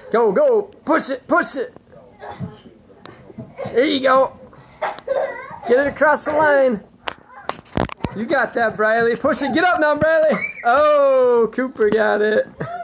Go, go. Push it, push it. There you go. Get it across the line. You got that, Briley. Push it. Get up now, Briley. Oh, Cooper got it.